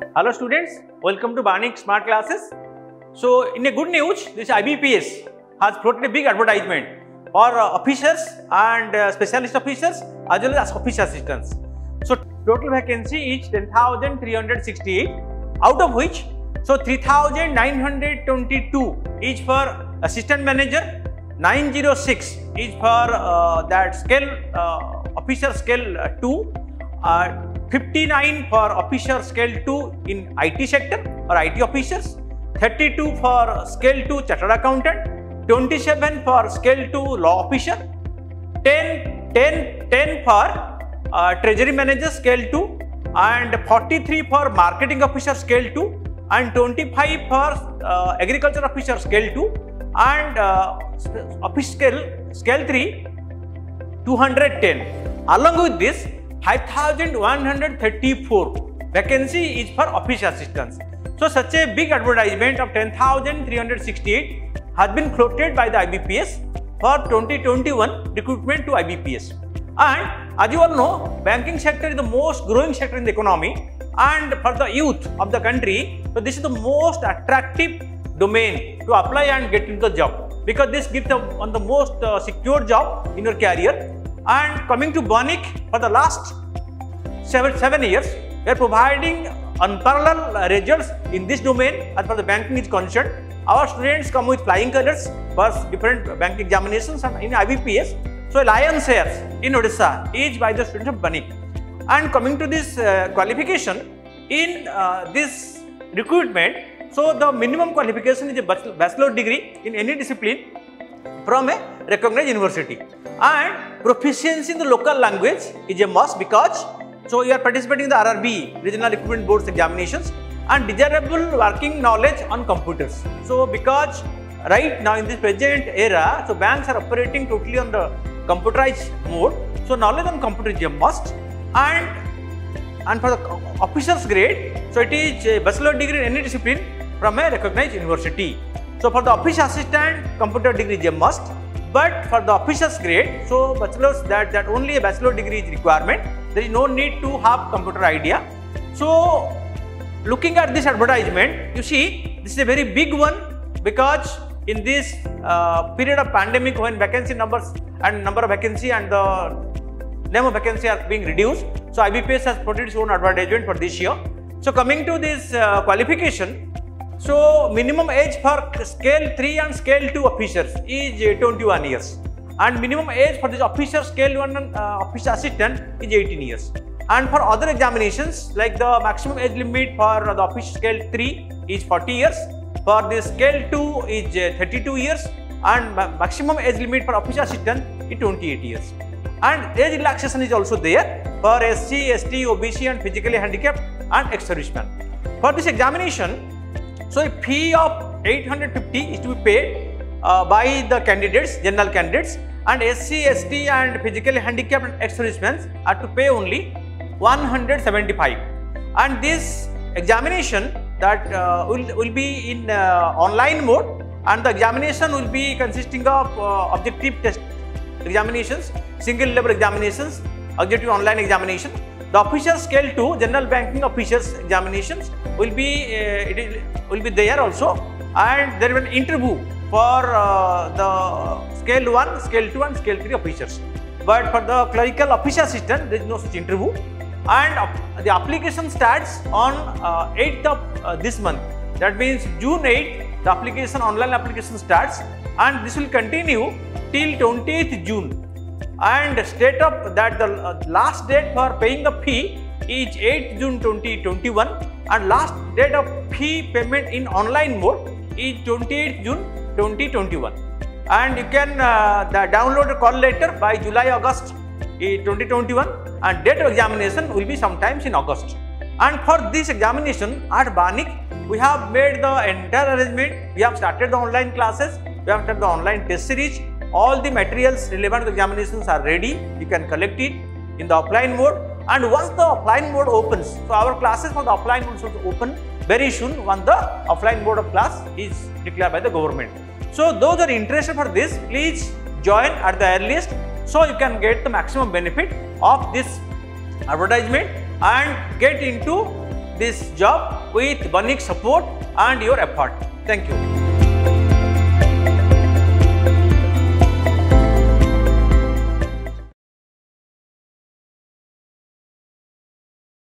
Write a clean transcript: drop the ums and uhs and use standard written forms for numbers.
Hello students, welcome to Banik Smart Classes. So in a good news, this IBPS has floated a big advertisement for officers and specialist officers as well as office assistants. So total vacancy is 10,368, out of which 3,922 is for assistant manager, 906 is for that scale officer scale 2, 59 for officer scale 2 in IT sector or IT officers, 32 for scale 2 chartered accountant, 27 for scale 2 law officer, 10 for treasury manager scale 2, and 43 for marketing officer scale 2, and 25 for agriculture officer scale 2, and office scale 3 210. Along with this, 5,134 vacancy is for office assistants. So such a big advertisement of 10,368 has been floated by the IBPS for 2021 recruitment to IBPS. And as you all know, banking sector is the most growing sector in the economy, and for the youth of the country, so this is the most attractive domain to apply and get into the job, because this gives one the most secure job in your career. And coming to Banik, for the last 7 years, we are providing unparalleled results in this domain as far as the banking is concerned. Our students come with flying colors for different banking examinations, and in IBPS, so lion's share in Odisha is by the students of Banik. And coming to this qualification, in this recruitment, so the minimum qualification is a bachelor degree in any discipline from a recognized university, and proficiency in the local language is a must, because so you are participating in the RRB Regional Recruitment Board's examinations, and desirable working knowledge on computers. So because right now in this present era, so banks are operating totally on the computerized mode, so knowledge on computer is a must. And for the officer's grade, so it is a bachelor degree in any discipline from a recognized university. So for the office assistant, computer degree is a must, but for the officer's grade, so bachelor's, that only a bachelor degree is requirement. There is no need to have computer idea. So looking at this advertisement, you see this is a very big one, because in this period of pandemic, when vacancy numbers and number of vacancy and the name of vacancy are being reduced, so IBPS has put its own advertisement for this year. So coming to this qualification, so minimum age for scale 3 and scale 2 officers is 21 years, and minimum age for this officer scale 1 and office assistant is 18 years. And for other examinations, like the maximum age limit for the office scale 3 is 40 years, for the scale 2 is 32 years, and maximum age limit for office assistant is 28 years. And age relaxation is also there for SC, ST, OBC and physically handicapped and ex-servicemen. For this examination, so a fee of 850 is to be paid by the candidates, general candidates, and SC, ST and physically handicapped and ex-servicemen are to pay only 175. And this examination that will be in online mode, and the examination will be consisting of objective test examinations, single level examinations, objective online examination. The officer scale 2 general banking officers examinations will be there also, and there will be an interview for the scale 1, scale 2 and scale 3 officers. But for the clerical officer assistant, there is no such interview, and the application starts on 8th of this month. That means June 8th, the application, online application starts, and this will continue till 20th June. And state of that the last date for paying the fee is 8th June 2021, and last date of fee payment in online mode is 28th June 2021. And you can download a call letter by July-August 2021, and date of examination will be sometimes in August. And for this examination at Banik, we have made the entire arrangement. We have started the online classes, we have started the online test series. All the materials relevant to the examinations are ready. You can collect it in the offline mode, and once the offline mode opens, so our classes for the offline mode should open very soon once the offline mode of class is declared by the government. So those are interested for this, please join at the earliest, so you can get the maximum benefit of this advertisement and get into this job with Banik support and your effort. Thank you.